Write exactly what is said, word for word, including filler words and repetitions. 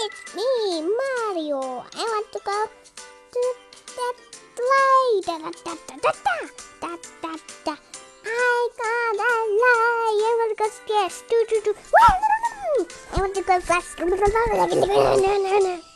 It's me, Mario. I want to go to that lie. Da da da da da da da da da. I gotta lie. I want to go fast. Do do do. I want to go fast.